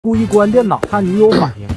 故意关电脑看女友反应。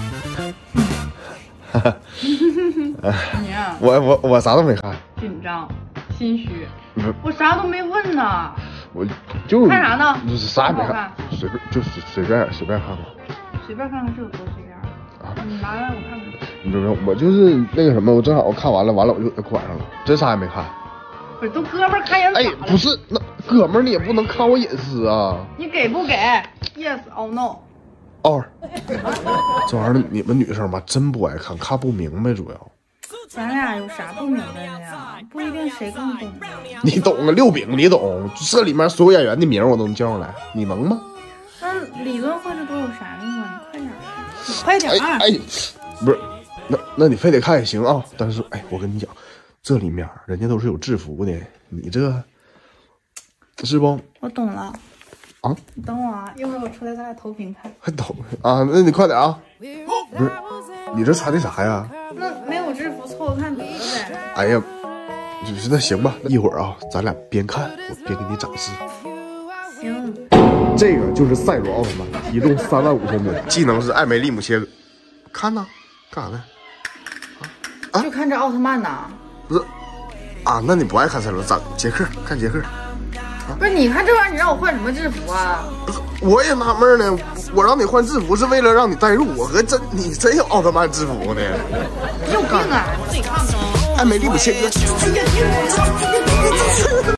你啊， 我啥都没看， 紧张、心虚不是， 我啥都没问呢。 我就看啥呢？ 就是啥也没好看看， 随便看看。 随便看看这有多随便啊！ 你来我看看。 你不是，我就是那个什么，我正好看完了，我就给关上了，真啥也没看。 不是，都哥们儿看人咋哎， 了？ 不是，那哥们儿你也不能看我隐私啊。 你给不给 ？Yes or no？ 哦，这玩意儿你们女生吧真不爱看，看不明白主要。 咱俩有啥不明白的呀？不一定谁更懂。 你懂啊，六饼你懂，这里面所有演员的名我都能叫上来，你能吗？ 那理论或者都有啥用啊？你快点，你快点啊！ 哎，不是，那你非得看也行啊。但是哎，我跟你讲，这里面人家都是有制服的，你这是不？ 我懂了。 啊？ 你等我啊，一会儿我出来咱俩投屏看。 还懂啊？那你快点啊！不是，你这穿的啥呀？ 那没有制服凑合看得了呗。 哎呀，就是那行吧，一会儿啊，咱俩边看我边给你展示。 行。 这个就是赛罗奥特曼，体重35000吨，技能是艾梅利姆切。看呢，干啥呢？ 啊？就看这奥特曼呐？ 不是啊，那你不爱看赛罗，咱杰克看杰克。 不是，你看这玩意儿，你让我换什么制服啊？ 不是，我也纳闷呢。我让你换制服是为了让你代入，你真有奥特曼制服呢？ 你有病啊！自己看吧。 艾梅利姆切割。